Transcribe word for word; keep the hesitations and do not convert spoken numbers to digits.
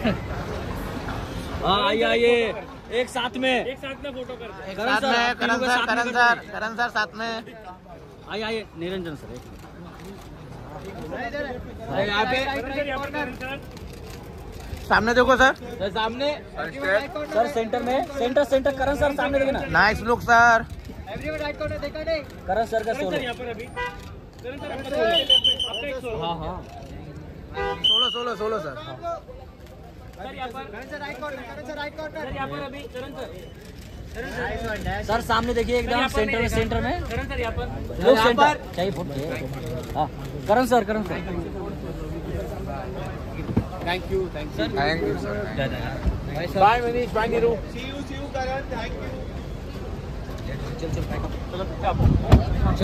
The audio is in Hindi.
हाँ आइए आइए एक साथ में एक साथ में फोटो कर Karan sir Karan sir Karan sir Karan sir साथ में आइए आइए निरंजन सर यहाँ पे सामने देखो सर सर सामने सर सेंटर में सेंटर सेंटर करण सर सामने देखना nice look sir Karan sir का सोलो हाँ हाँ solo solo solo sir sir सामने देखिए एकदम सेंटर में सेंटर में लोग सेंटर चाहिए फोटो हाँ Karan sir Karan sir thank you thank you thank you sir bye Manish bye Neeru see you see you Karan thank you चल चल